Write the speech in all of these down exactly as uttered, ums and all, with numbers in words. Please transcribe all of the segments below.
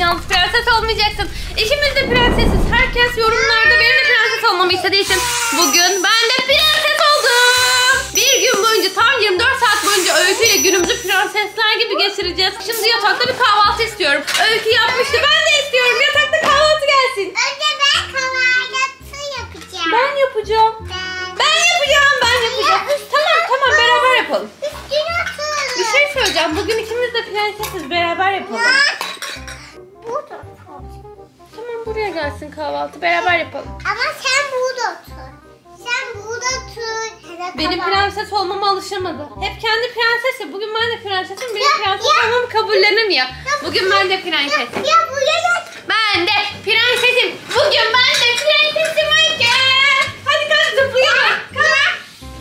Yalnız prenses olmayacaksın. İkimiz de prensesiz. Herkes yorumlarda benim de prenses olmamı istediği için bugün ben de prenses oldum. Bir gün boyunca tam yirmi dört saat boyunca Öykü ile günümüzü prensesler gibi geçireceğiz. Şimdi yatakta bir kahvaltı istiyorum. Öykü yapmıştı, ben de istiyorum. Yatakta kahvaltı gelsin. Önce ben kahvaltı yapacağım. Ben yapacağım. Ben, ben yapacağım, ben yapacağım. Tamam tamam, beraber yapalım. Üstüne atalım. Bir şey söyleyeceğim. Bugün ikimiz de prensesiz, beraber yapalım. Burada. Tamam, buraya gelsin kahvaltı, beraber yapalım. Ama sen burada otur. Sen burada otur. Benim prenses olmama alışamadı. Hep kendi prensesi. Bugün ben de prensesim. Benim Ya, prenses ya. olmamı kabullenemiyor. Bugün ben de prensesim. Ya buraya gel. Ben de prensesim. Bugün ben de prensesim Öykü. Hadi kalk zıplayalım. Kalk.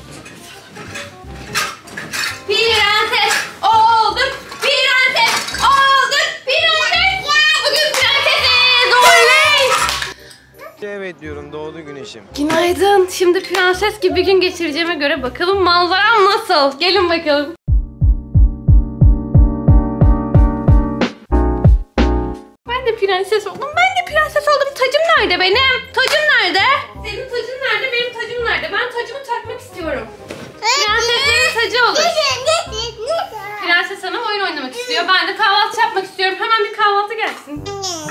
Prenses olduk. Prenses olduk. Prenses. Bugün prensesiz. Oley. Evet diyorum, doğdu güneşim. Günaydın. Şimdi prenses gibi bir gün geçireceğime göre bakalım manzaram nasıl? Gelin bakalım. Ben de prenses oldum. Ben de prenses oldum. Tacım nerede benim? Tacım nerede? Senin tacın nerede? Benim tacım nerede? Ben tacımı takmak istiyorum. Prenseslerin tacı olur. Prenses Hanım oyun oynamak istiyor. Ben de kahvaltı yapmak istiyorum. Hemen bir kahvaltı gelsin.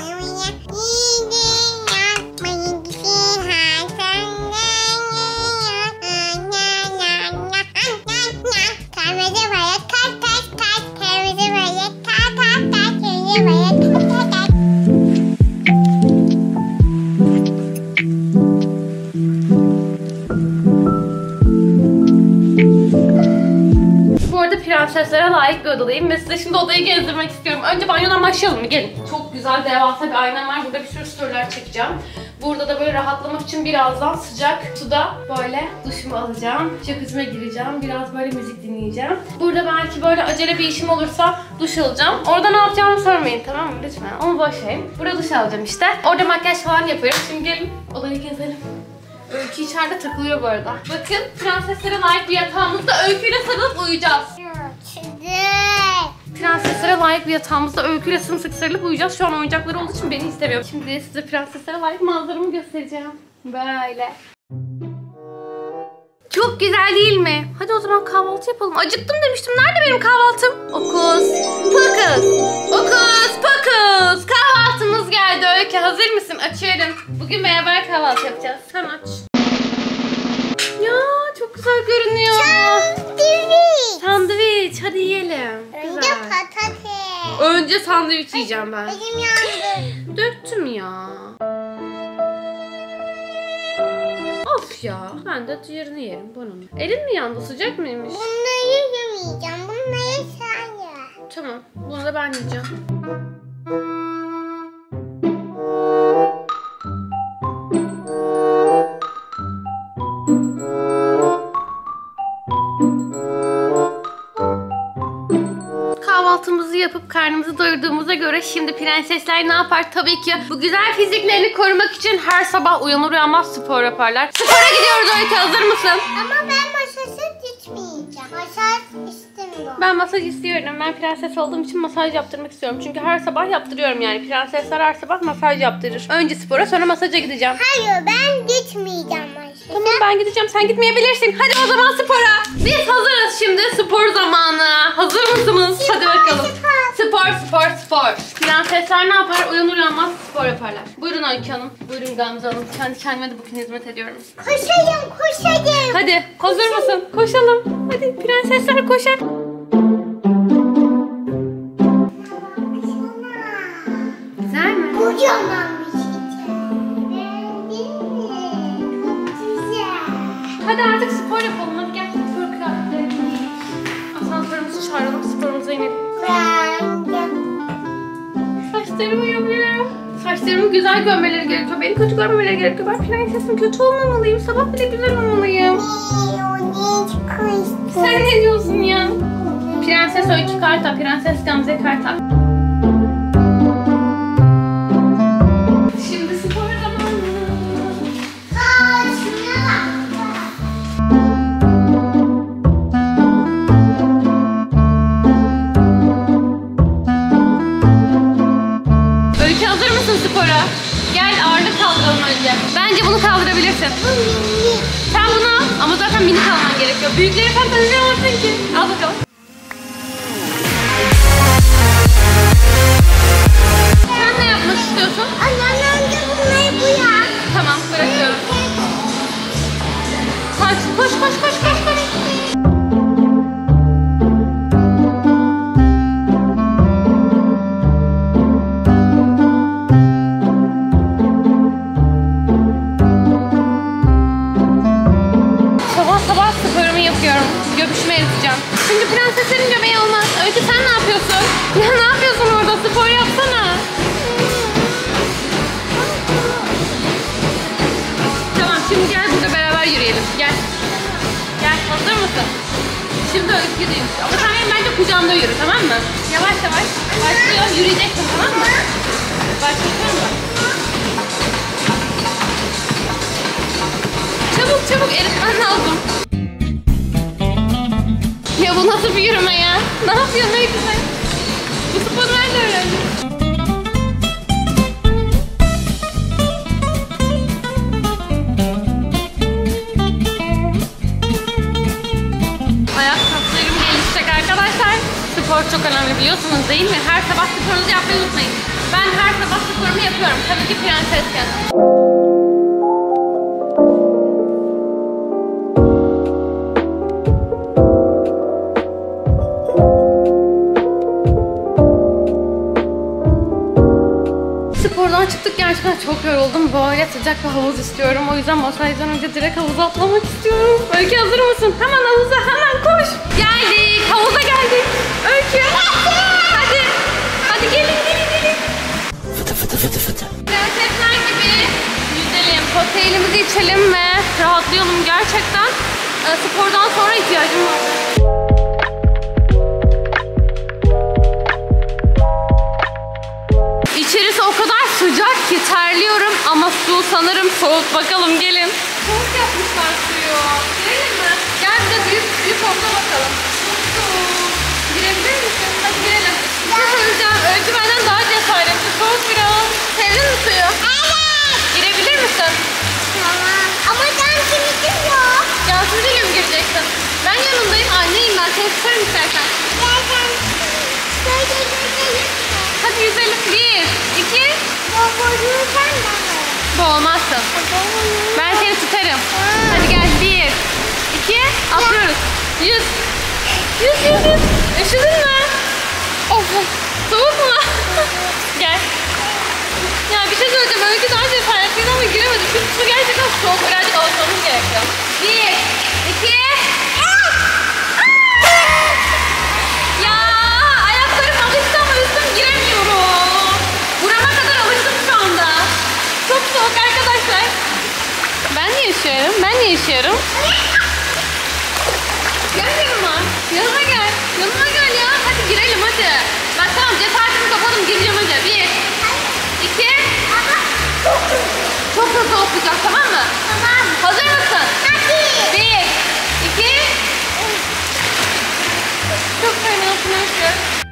Bu arada prenseslere layık bir odadayım ve size şimdi odayı gezdirmek istiyorum. Önce banyodan başlayalım mı? Gelin. Çok güzel, devasa bir aynam var. Burada bir sürü storyler çekeceğim. Burada da böyle rahatlamak için birazdan sıcak suda böyle duşumu alacağım. Jacuzzi'me gireceğim. Biraz böyle müzik dinleyeceğim. Burada belki böyle acele bir işim olursa duş alacağım. Orada ne yapacağımı sormayın, tamam mı? Lütfen. Onu boş verin. Burada duş alacağım işte. Orada makyaj falan yapıyorum. Şimdi gelin odayı gezelim. Öykü içeride takılıyor bu arada. Bakın, prenseslere layık bir yatağımızda Öykü'yle sarılıp uyuyacağız. Prenseslere layık bir yatağımızda Öykü'yle sımsıkı sarılıp uyuyacağız. Şu an oyuncakları olduğu için beni istemiyor. Şimdi size prenseslere layık manzaramı göstereceğim. Böyle. Çok güzel değil mi? Hadi o zaman kahvaltı yapalım. Acıktım demiştim. Nerede benim kahvaltım? Okus pokus. Okus pokus. Kahvaltımız geldi Öykü. Hazır mısın? Açıyorum. Bugün beraber kahvaltı yapacağız. Sen aç. Ya çok güzel görünüyor. Sandviç. Sandviç. Hadi yiyelim. Önce Güzel. patates. Önce sandviç yiyeceğim ben. Elim yandı. Döktüm ya. Of ya. Ben de diğerini yerim bunun. Elin mi yandı? Sıcak mıymış? Bunları yemeyeceğim. Bunları sen ye. Tamam. Bunu da ben yiyeceğim. Kahvaltımızı yapıp karnımızı doyurduğumuza göre şimdi prensesler ne yapar? Tabii ki bu güzel fiziklerini korumak için her sabah uyanır uyanmaz spor yaparlar. Spora gidiyoruz Öykü, hazır mısın? Ama ben masajı gitmeyeceğim. Masaj istemiyorum. Ben masaj istiyorum. Ben prenses olduğum için masaj yaptırmak istiyorum. Çünkü her sabah yaptırıyorum yani. Prensesler her sabah masaj yaptırır. Önce spora, sonra masaja gideceğim. Hayır, ben gitmeyeceğim masaja. Tamam, ben gideceğim. Sen gitmeyebilirsin. Hadi o zaman spora. Biz hazırız şimdi. Spor zamanı. Hazır mısınız? Hadi bakalım. Spor, spor, spor. Prensesler ne yapar? Uyanır uyanmaz spor yaparlar. Buyurun Öykü Hanım. Buyurun Gamze Hanım. Kendi kendime de bugün hizmet ediyorum. Koşayım, koşayım. Hadi. Hazır mısın? Koşalım. Hadi prensesler koşar. Güzel mi? Kocaman bir şey. Beğendin mi? Çok güzel. Hadi artık spor yapalım. Hadi gel spor kıyafetlerini giyelim. Asansörümüzü çağıralım, sporumuza inelim. Beğendim. Saçlarımı yapıyorum. Saçlarımı güzel görmeleri gerekiyor. Beni kötü görmemeleri gerekiyor. Ben prensesim, kötü olmamalıyım. Sabah bile güzel olmalıyım. Sen ne diyorsun ya? Prenses Öykü Kartal, Prenses Gamze Kartal. Şimdi spor zamanı. Aa, şuna bak. Bu mini. Sen bunu al ama zaten minik alman gerekiyor. Büyükleri sen tanıyamazsın ki. Al bakalım. Sen ne yapmak istiyorsun? Anne önce bunları bu ya. Tamam, bırakıyorum. Koş, koş, koş, koş, koş, koş. Sabah sabah sporumu yapıyorum. Göbüşümü eriteceğim. Çünkü prenseslerin göbeği olmaz. Öykü sen ne yapıyorsun? Ya ne yapıyorsun orada? Spor yapsana. Tamam, şimdi gel burada beraber yürüyelim. Gel. Gel, hazır mısın? Şimdi Öykü yürüyün. Ama sen benim bence kucağımda yürü, tamam mı? Yavaş yavaş. Başlıyor, yürüyeceksin, tamam mı? Başlayalım mı? Çabuk çabuk eritmen lazım. Ya bu nasıl bir yürüme ya? Ne yapıyorsun Öykü sen? Bu sporu nerede öğrendin? Ayak kaslarım gelişecek arkadaşlar. Spor çok önemli, biliyorsunuz değil mi? Her sabah sporunuzu yapmayı unutmayın. Ben her sabah sporumu yapıyorum. Tabii ki prensesken. Spordan çıktık, gerçekten çok yoruldum. Böyle sıcak bir havuz istiyorum. O yüzden masajdan önce direkt havuza atlamak istiyorum. Öykü hazır mısın? Hemen havuza, hemen koş. Geldik, havuza geldik. Öykü. Hadi. Hadi gelin, gelin, gelin. Fıtı fıtı fıtı fıtı. Prensesler gibi yüzelim, kokteylimizi içelim ve rahatlayalım. Gerçekten e, spordan sonra ihtiyacım var. İçerisi o kadar sıcak ki terliyorum ama su sanırım soğuk. Bakalım gelin. Soğuk yapmışlar suyu. Girelim mi? Gel bir de büyük büyük havuzuna bakalım. Çok soğuk. Girebilir misin? Hadi girelim. Bir şey söyleyeceğim. Öykü benden daha cesaretli. Soğuk biraz. Sevdin mi suyu? Evet. Girebilir misin? Tamam. Ama ben kemikim yok. Cansızıyla mı gireceksin? Ben yanındayım. Anneyim ben. Seni tutarım istersen. Gel sen. Böyle yüzelim. Hadi yüzelim. Bir, iki. Babamı sen de mi? Boğulmazsın. Babamı. Ben seni tutarım. Hadi gel. Bir, iki. Atlıyoruz. Yüz. Yüz, yüz, yüz. Üşüdün mü? Evet. Soğuk mu? Gel. Ya bir şey söyleyeceğim. Öykü daha cesaretliydi ama giremedi. Çünkü su gerçekten soğuk. Birazcık alışmamız gerekiyor. Bir, iki. Ya ayaklarım alıştı ama üstüm giremiyorum. Burama kadar alıştım şu anda. Çok soğuk arkadaşlar. Ben de yaşıyorum. Ben de yaşıyorum. Gel yanıma. Yanıma gel. Yanıma gel ya. Hadi girelim hadi. Ben tamam cesaretimi kapadım. Gireceğim hadi. Bir, iki. Çok hızlı okuyacağım, tamam mı? Tamam. Hazır mısın? Hadi. Bir, iki. Çok fenasın Öykü.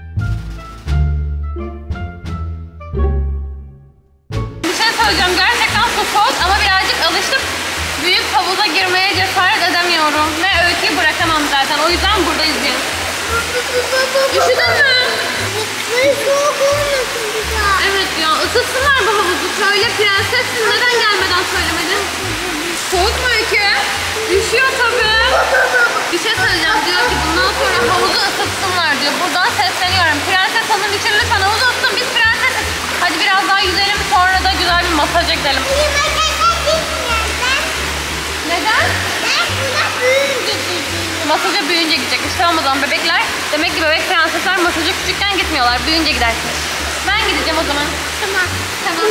Bir şey söyleyeceğim. Gerçekten su soğuk ama birazcık alıştım. Büyük havuza girmeye cesaret edemiyorum. Ve Öykü'yü bırakamam zaten. O yüzden buradayız biz. Üşüdün mü? Böyle soğuk olmasın bize. Evet ya, ısıtsınlar bu havuzu. Söyle prensessin. Neden gelmeden söylemedin? Soğuk mu Öykü? Üşüyor tabii. Bir şey söyleyeceğim. Diyor ki bundan sonra havuzu ısıtsınlar diyor. Buradan sesleniyorum. Prenses Hanım için lütfen havuzu ısıtın. Biz prensesiz. Hadi biraz daha yüzelim. Sonra da güzel bir masaja gidelim. Neden? Ben buna büyüyünce gideceğim. Masaja büyüyünce gidecekmiş. Tamam o zaman bebekler. Demek ki bebek prensesler masaja küçükken gitmiyorlar. Büyüyünce gidersiniz. Ben gideceğim o zaman. Tamam. Tamam.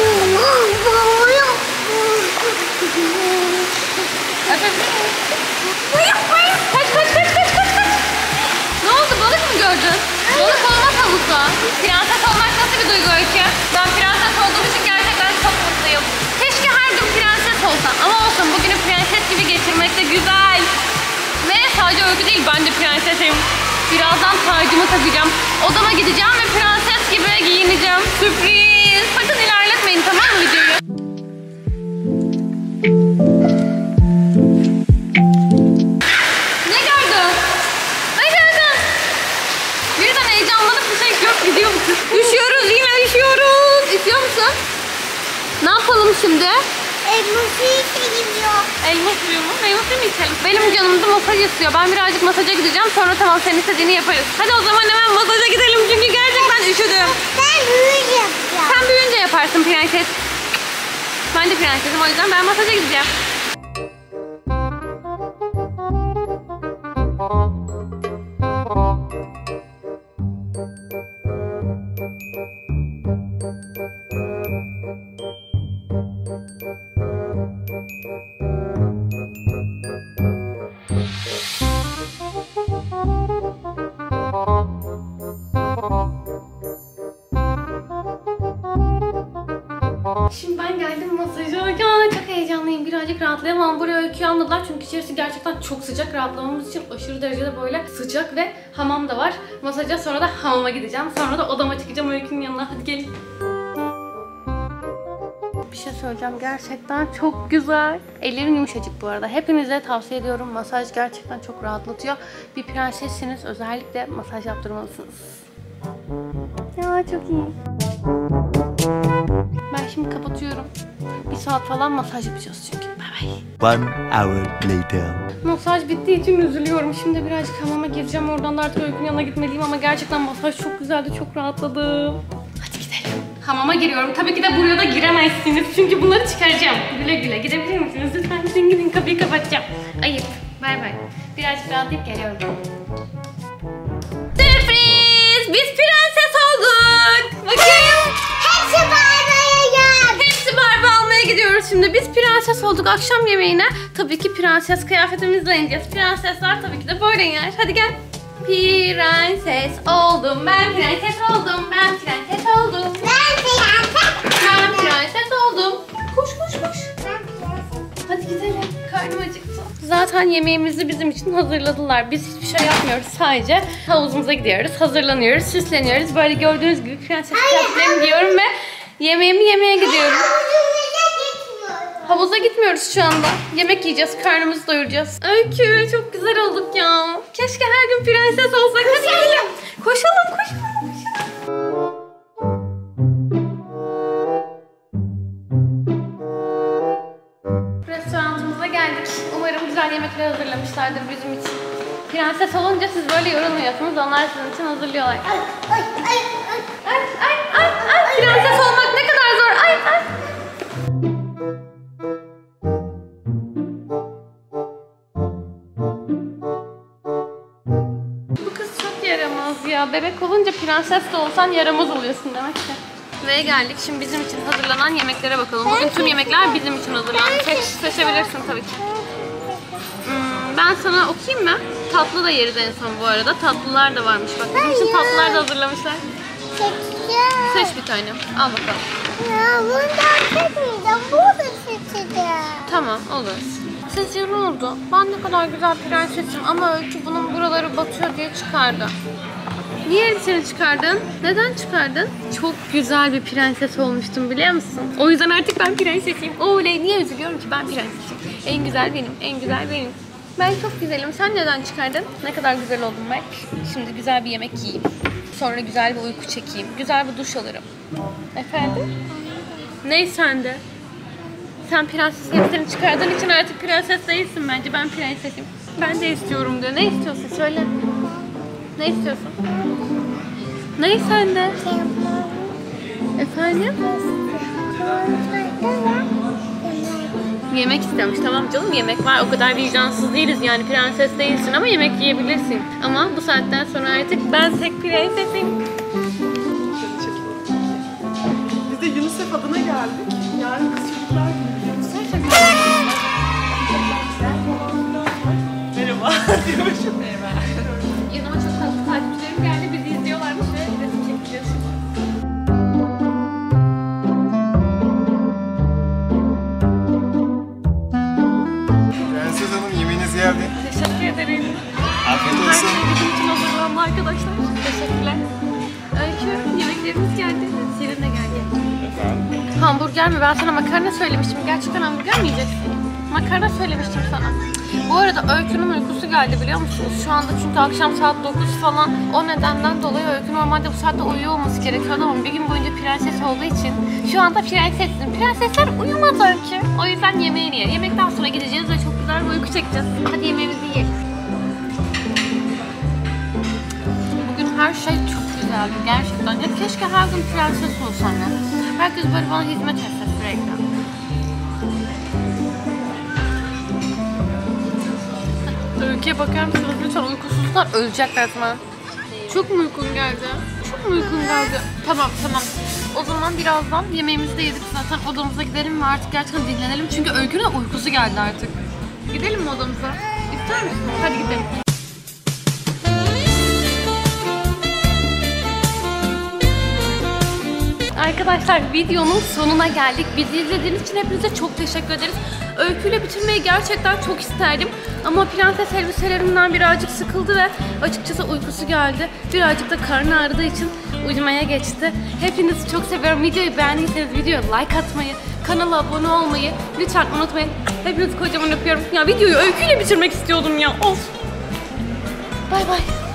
Kaç kaç kaç kaç kaç kaç. Ne oldu, balık mı gördün? Balık olmaz havuzda. Prenses olmak nasıl bir duygu Öykü? Ben prenses olduğum için gerçekten çok mutluyum. Keşke her gün prenses olsam. Ama olsun, bugünü prenses gibi geçirmek de güzel. Ve sadece Öykü değil, ben de prensesim. Birazdan tacımı takacağım. Odama gideceğim ve prenses gibi giyineceğim. Sürpriz. Sakın ilerletmeyin, tamam mı videoyu? yapalım şimdi? Elma suyu seviyor. Elma suyu mu? Meyve suyu mu içelim? Benim canım da masaj istiyor. Ben birazcık masaja gideceğim. Sonra tamam senin istediğini yaparız. Hadi o zaman hemen masaja gidelim. Çünkü gerçekten üşüdüm. Ben büyüyünce yapacağım. Sen büyüyünce yaparsın prenses. Ben de prensesim, o yüzden ben masaja gideceğim. Şimdi ben geldim masaja. Ya çok heyecanlıyım. Birazcık rahatlayalım ama buraya öyküyü almadılar. Çünkü içerisi gerçekten çok sıcak. Rahatlamamız için aşırı derecede böyle sıcak ve hamam da var. Masaja, sonra da hamama gideceğim. Sonra da odama çıkacağım öykünün yanına. Hadi gelin. Bir şey söyleyeceğim. Gerçekten çok güzel. Ellerim yumuşacık bu arada. Hepinize tavsiye ediyorum. Masaj gerçekten çok rahatlatıyor. Bir prensessiniz. Özellikle masaj yaptırmalısınız. Ya çok iyi. Ben şimdi kapatıyorum. Bir saat falan masaj yapacağız çünkü. Bye bye. One hour later. Masaj bittiği için üzülüyorum. Şimdi birazcık hamama gireceğim. Oradan da artık öykünün yanına gitmeliyim ama gerçekten masaj çok güzeldi. Çok rahatladım. Hadi gidelim. Hamama giriyorum. Tabii ki de buraya da giremezsiniz. Çünkü bunları çıkaracağım. Güle güle. Gidebilir misiniz? Lütfen gidin gidin. Kapıyı kapatacağım. Ayıp. Bay bay. Birazcık rahatlayıp geliyorum. Sürpriz! Biz prenses olduk. Bakın. Hepsi Barbie'ye gel. Hepsi Barbie almaya gidiyoruz şimdi. Biz prenses olduk. Akşam yemeğine tabii ki prenses kıyafetimizle ineceğiz. Prensesler tabii ki de böyle iner. Hadi gel. Prenses oldum. Ben prenses oldum. Ben prenses oldum. Ben prenses. Ben prenses oldum. Koş koş koş. Ben prenses. Hadi gidelim. Karnım acıktı. Zaten yemeğimizi bizim için hazırladılar. Biz hiçbir şey yapmıyoruz. Sadece havuzumuza gidiyoruz. Hazırlanıyoruz. Süsleniyoruz. Böyle gördüğünüz gibi prenses kıyafetlerimi giyiyorum ve yemeğimi yemeye gidiyorum. Havuzumuza gitmiyorum. Havuza gitmiyoruz şu anda. Yemek yiyeceğiz. Karnımızı doyuracağız. Öykü çok güzel olduk ya. Keşke her gün prenses olsak. Hadi gidelim. Koşalım koşalım koşalım. Restoranımıza geldik. Umarım güzel yemekler hazırlamışlardır bizim için. Prenses olunca siz böyle yorulmuyorsunuz. Onlar sizin için hazırlıyorlar. Ay ay ay ay. Ay ay ay ay. Prenses olmak ne kadar zor. Ay ay. Bu kız çok yaramaz ya. Bebek olunca prenses de olsan yaramaz oluyorsun demek ki. Ve geldik. Şimdi bizim için hazırlanan yemeklere bakalım. Bugün tüm yemekler bizim için hazırlandı. Seç, seçebilirsin tabii ki. Hmm, ben sana okuyayım mı? Tatlı da yeriz en son bu arada. Tatlılar da varmış bak. Bizim için tatlılar da hazırlamışlar. Seçeceğim. Seç bir tane. Al bakalım. Ya bundan seçmeyeceğim. Bunu seçeceğim. Tamam olur. Sizce ne oldu? Ben ne kadar güzel prensesim ama Öykü bunun buraları batıyor diye çıkardı. Niye elbiseni çıkardın? Neden çıkardın? Çok güzel bir prenses olmuştum biliyor musun? O yüzden artık ben prensesiyim. Oley, niye üzülüyorum ki ben prensesim? En güzel benim, en güzel benim. Ben çok güzelim. Sen neden çıkardın? Ne kadar güzel oldum bak. Şimdi güzel bir yemek yiyeyim. Sonra güzel bir uyku çekeyim. Güzel bir duş alırım. Efendim? Ney sende? Sen prenses elbiseni çıkardığın için artık prenses değilsin bence. Ben prensesim. Ben de istiyorum diyor. Ne istiyorsun? Söyle. Ne istiyorsun? Ne sende? Efendim? Yemek istemiş. Tamam canım, yemek var. O kadar vicdansız değiliz yani. Prenses değilsin ama yemek yiyebilirsin. Ama bu saatten sonra artık ben tek prensesim. Biz de UNICEF adına geldik. Yarın kız çocuklar günü. Merhaba diyormuşum. Merhaba. Yanıma çok tatlı takipçilerim geldi. Bizi izliyorlarmış ve resim çekeceğiz şimdi. Prenses Hanım yemeğiniz geldi. Teşekkür ederim. Afiyet Her olsun. şey bizim için hazırlandı arkadaşlar. Teşekkürler. Öykü, yemeklerimiz geldi. Senin de geldi. Efendim? Hamburger mi? Ben sana makarna söylemiştim. Gerçekten hamburger mi yiyeceksin? Makarna söylemiştim sana. Bu arada Öykü'nün uykusu geldi biliyor musunuz? Şu anda çünkü akşam saat dokuz falan. O nedenden dolayı Öykü normalde bu saatte uyuyor olması gerekiyordu ama bir gün boyunca prenses olduğu için şu anda prensessin. Prensesler uyumaz Öykü. O yüzden yemeğini ye. Yemekten sonra gideceğiz ve çok güzel bir uyku çekeceğiz. Hadi yemeğimizi yiyelim. Bugün her şey çok güzeldi gerçekten. Ya keşke her gün prenses olsam ya. Herkes böyle bana hizmet etse sürekli. Öykü'ye bakar mısınız? Lütfen uykusuzlar ölecekler resmen. Çok mu uykun geldi? Çok mu uykun geldi? Tamam tamam. O zaman birazdan yemeğimizi de yedik zaten odamıza gidelim ve artık gerçekten dinlenelim. Çünkü Öykü'nün uykusu geldi artık. Gidelim mi odamıza? İster misin? Hadi gidelim. Arkadaşlar videonun sonuna geldik. Bizi izlediğiniz için hepinize çok teşekkür ederiz. Öyküyle bitirmeyi gerçekten çok isterdim. Ama prenses elbiselerimden birazcık sıkıldı ve açıkçası uykusu geldi. Birazcık da karnı ağrıdığı için uyumaya geçti. Hepinizi çok seviyorum. Videoyu beğendiyseniz videoya like atmayı, kanala abone olmayı lütfen unutmayın. Hepinizi kocaman öpüyorum. Ya videoyu öyküyle bitirmek istiyordum ya. Of. Bay bay.